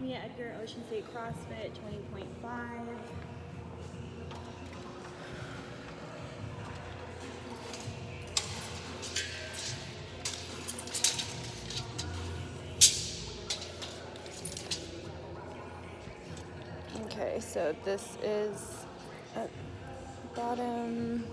Mia Edgar, Ocean State CrossFit 20.5. Okay, so this is at the bottom.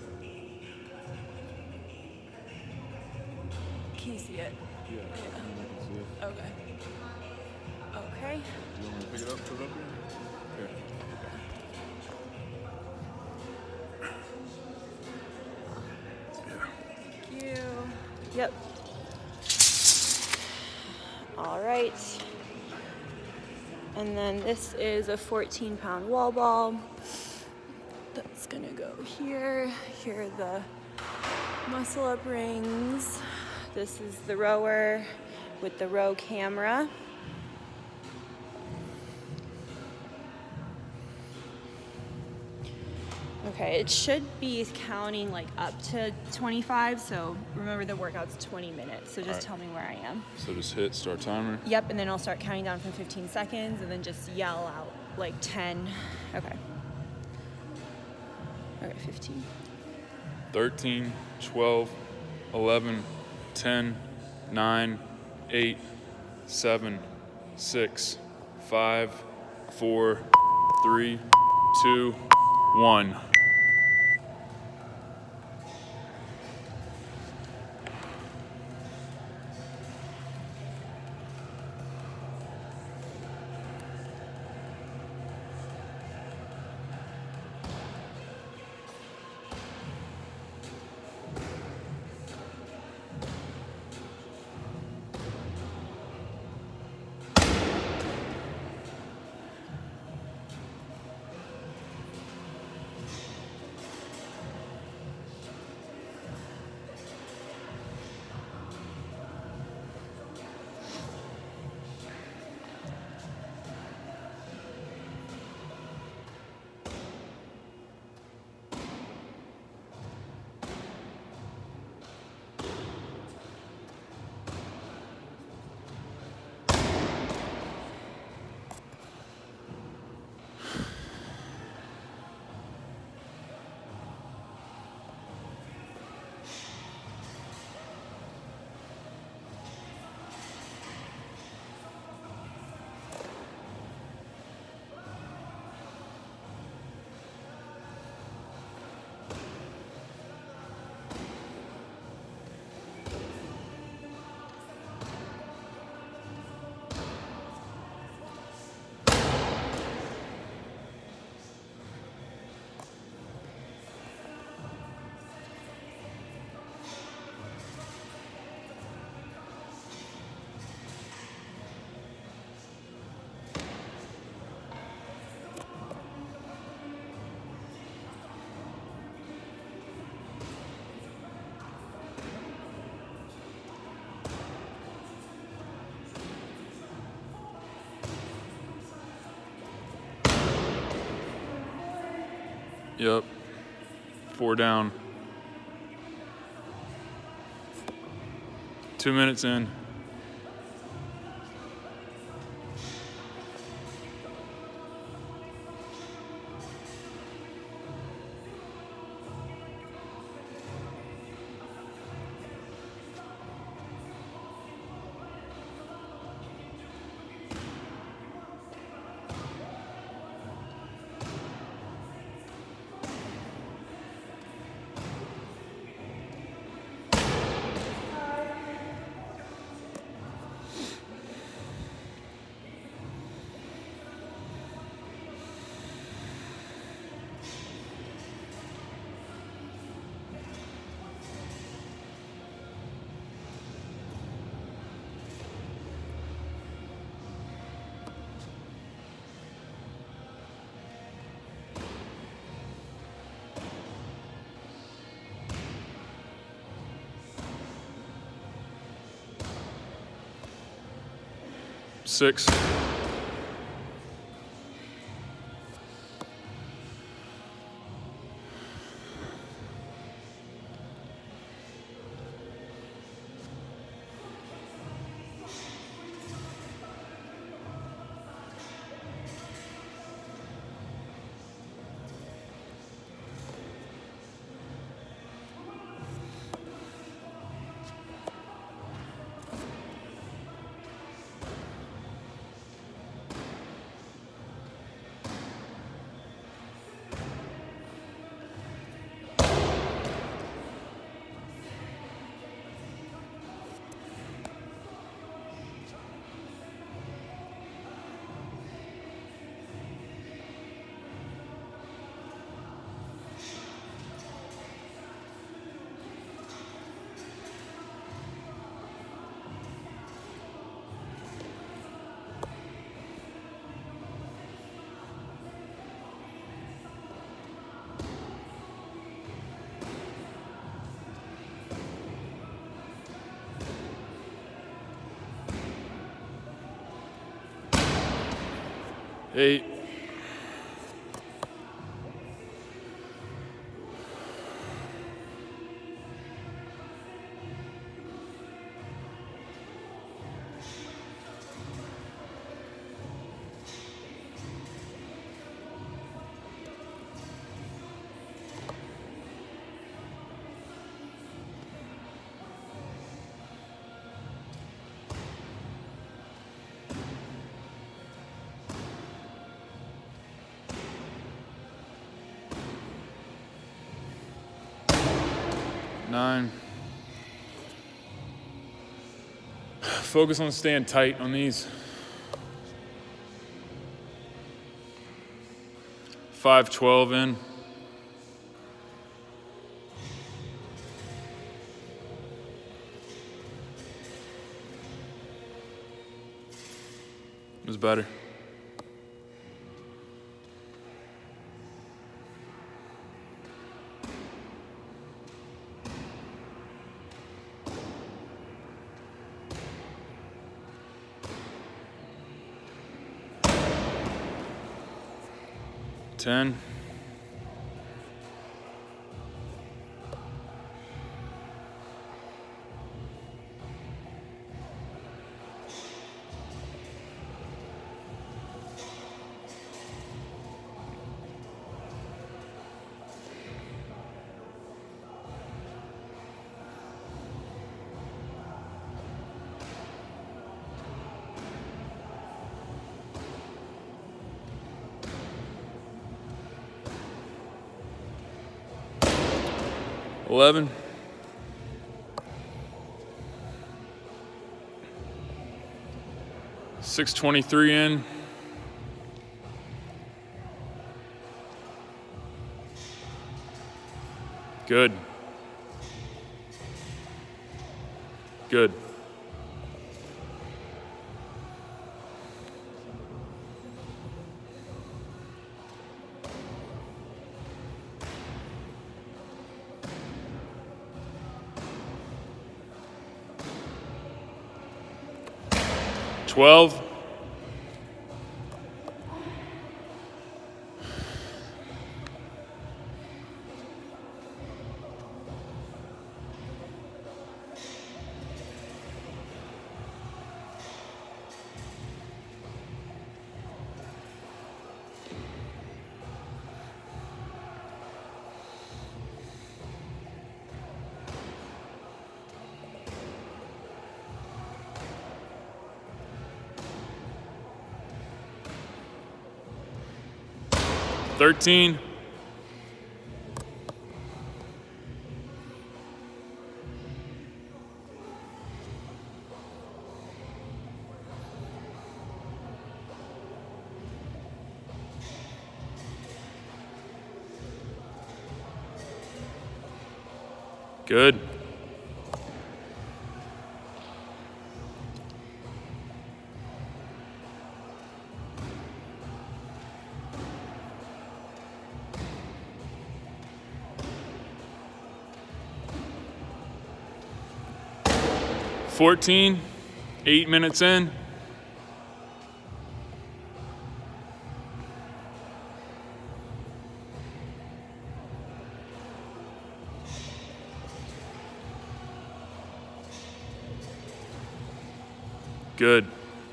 Can you see it? Yeah. I can see it. Okay. Okay. Do you want me to pick it up, put it up here? Thank you. Yep. All right. And then this is a 14-pound wall ball. That's gonna go here. Here are the muscle up rings. This is the rower with the row camera. Okay, it should be counting like up to 25, so remember the workout's 20 minutes, so just tell me where I am. So just hit start timer? Yep, and then I'll start counting down from 15 seconds, and then just yell out like 10. Okay. Okay, 15. 13, 12, 11, 10, 9, 8, 7, 6, 5, 4, 3, 2, 1. Yep. 4 down. 2 minutes in. Six. 8, 9. Focus on staying tight on these. 5, 12 in. It was better. Ten. $11. $6.23 in. Good. Good. $12. $13. Good. $14. 8 minutes in. Good.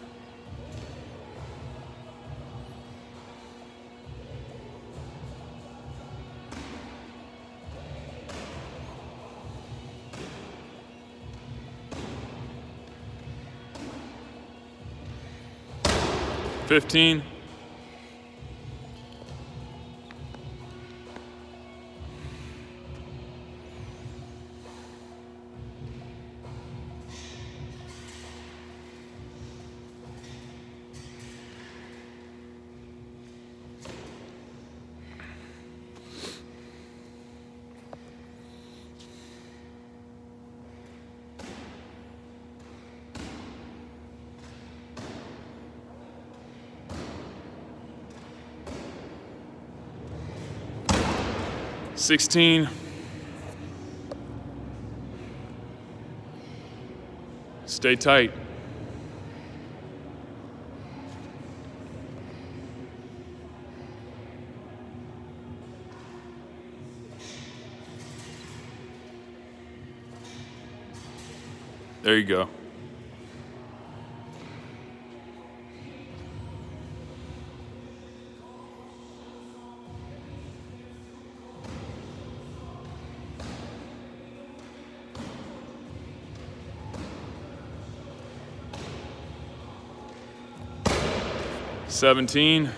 $15. $16. Stay tight. There you go. $17.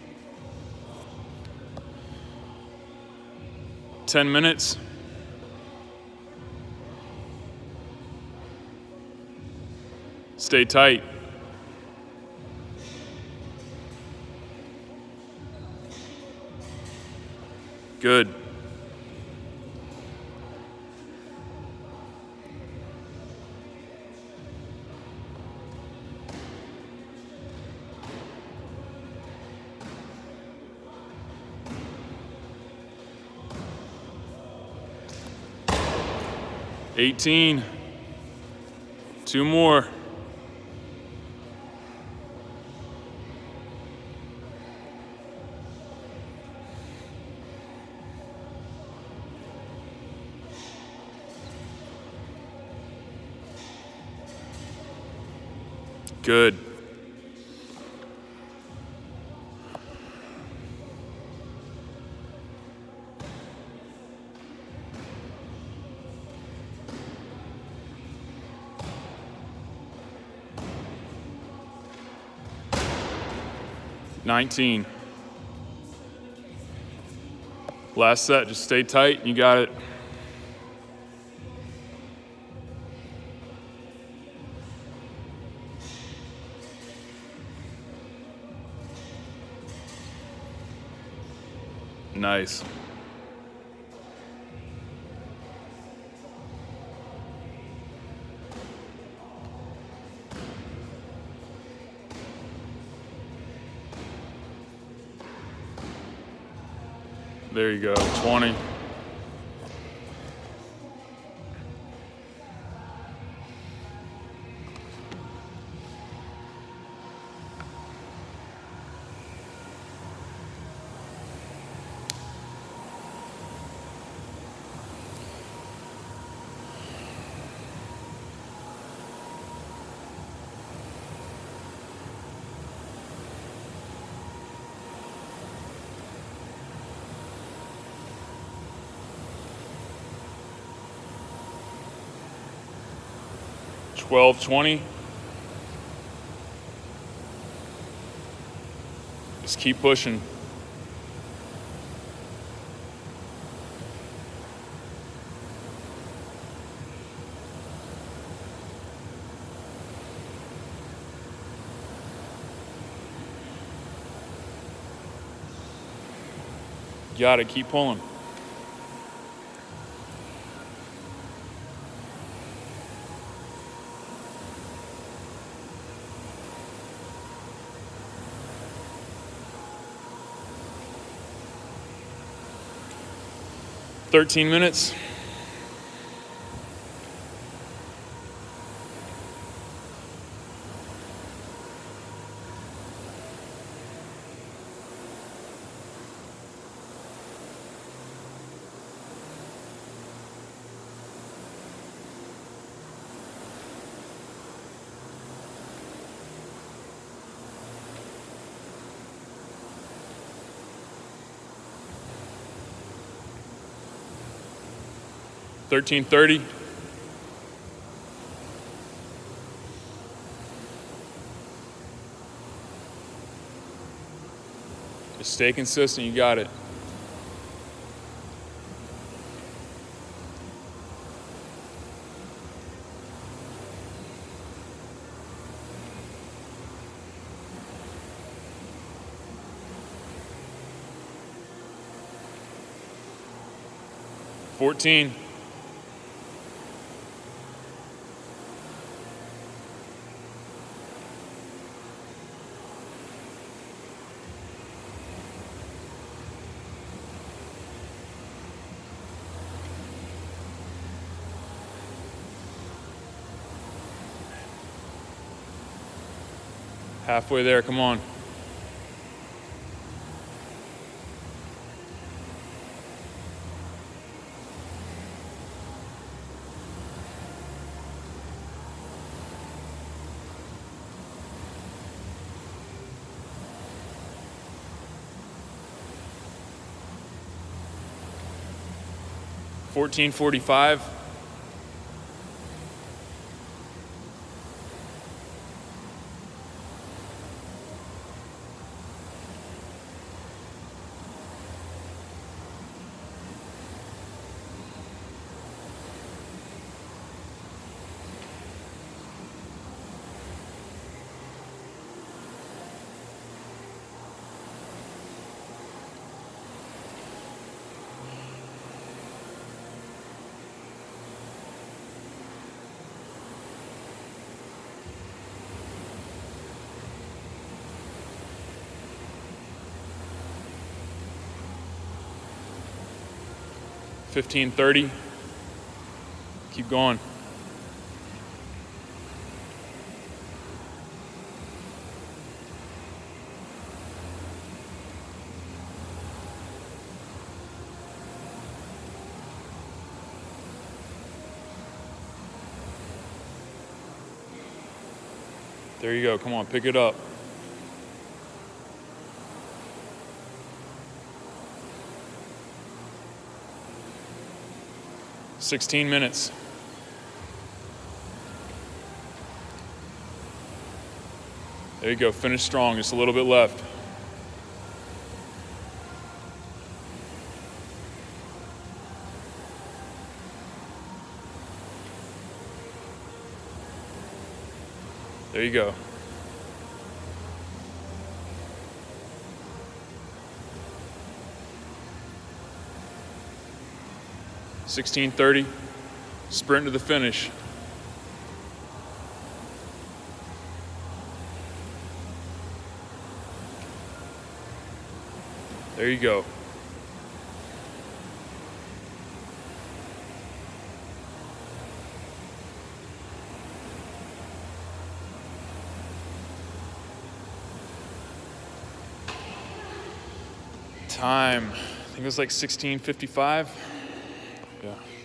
10 minutes. Stay tight. Good. $18. 2 more. Good. $19. Last set, just stay tight, you got it. Nice. There you go, 20. $12.20. Just keep pushing. Got it, keep pulling. $13 minutes. $13.30. Just stay consistent, you got it. $14. Halfway there, come on. 14:45. $15.30. Keep going. There you go. Come on, pick it up. $16 minutes. There you go. Finish strong. Just a little bit left. There you go. $16.30. Sprint to the finish. There you go. Time, I think it was like 16:55. Yeah.